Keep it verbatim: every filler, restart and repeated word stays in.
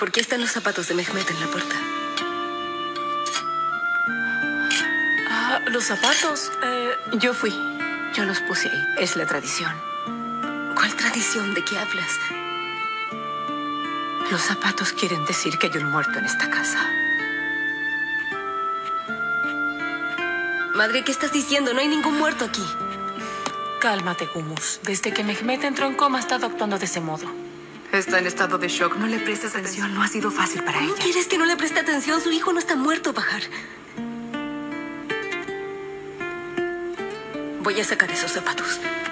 ¿Por qué están los zapatos de Mehmet en la puerta? Ah, los zapatos. Eh... Yo fui. Yo los puse ahí. Es la tradición. ¿Cuál tradición? ¿De qué hablas? Los zapatos quieren decir que hay un muerto en esta casa. Madre, ¿qué estás diciendo? No hay ningún muerto aquí. Cálmate, Gumus. Desde que Mehmet entró en coma ha estado actuando de ese modo. Está en estado de shock. No le prestes atención. No ha sido fácil para ¿Cómo ella. quieres que no le preste atención? Su hijo no está muerto, Bahar. Voy a sacar esos zapatos.